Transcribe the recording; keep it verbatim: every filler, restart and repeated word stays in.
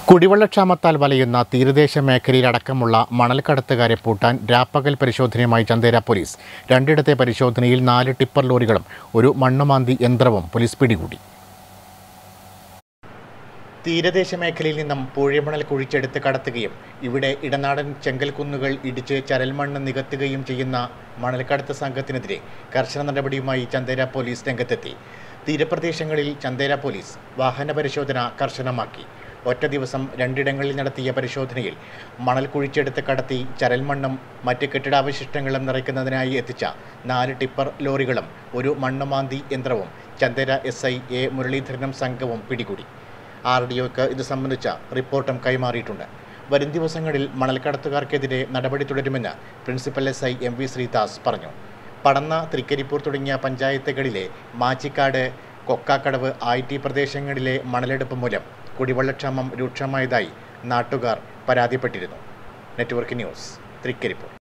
കുടിവെള്ളക്ഷാമത്താൽ വലയുന്ന തീരദേശ മേഖലയിലടക്കമുള്ള മണൽക്കടത്തുകാരെ പൂട്ടാൻ രാപ്പകൽ പരിശോധനയുമായി ചന്തേര പോലീസ്. രണ്ടിടത്തെ പരിശോധനയിൽ നാല് ടിപ്പർ ലോറികളും ഒരു മണ്ണുമാന്തി യന്ത്രവും പോലീസ് പിടികൂടി. തീരദേശ മേഖലയിൽ നിന്നും പൂഴിമണൽ കുഴിച്ചെടുത്ത് കടത്തുകയും ഇവിടെ ഇടനാടൻ ചെങ്കൽക്കുന്നുകൾ ഇടിച്ച് ചരൽമണ്ണ് നികത്തുകയും ചെയ്യുന്ന മണൽക്കടത്ത് സംഘത്തിനെതിരെ കർശന നടപടിയുമായി ചന്തേര പോലീസ് രംഗത്തെത്തി. തീരപ്രദേശങ്ങളിൽ ചന്തേര പോലീസ് വാഹന പരിശോധന കർശനമാക്കി. ഒറ്റ ദിവസം രണ്ടിടങ്ങളിൽ നടത്തിയ പരിശോധനയിൽ മണൽ കുഴിച്ചെടുത്ത് കടത്തി ചരൽമണ്ണും മറ്റ് കെട്ടിടാവശിഷ്ടങ്ങളും നിറയ്ക്കുന്നതിനായി എത്തിച്ച നാല് ടിപ്പർ ലോറികളും ഒരു മണ്ണുമാന്തി യന്ത്രവും ചന്തേര എസ് ഐ എ മുരളീധരനും സംഘവും പിടികൂടി. ആർ ഡി ഒക്ക് ഇത് സംബന്ധിച്ച റിപ്പോർട്ടും കൈമാറിയിട്ടുണ്ട്. വരും ദിവസങ്ങളിൽ മണൽക്കടത്തുകാർക്കെതിരെ നടപടി തുടരുമെന്ന് principal S I M V Sreedas പറഞ്ഞു. പടന്ന, തൃക്കരിപ്പൂർ തുടങ്ങിയ പഞ്ചായത്തുകളിലെ മാച്ചിക്കാട്, കൊക്കാക്കടവ്, ഐ ടി പ്രദേശങ്ങളിലെ മണലെടുപ്പ് മൂലം കുടിവെള്ളക്ഷാമം രൂക്ഷമായതായി നാട്ടുകാർ പരാതിപ്പെട്ടിരുന്നു. Network news, Trikaripur.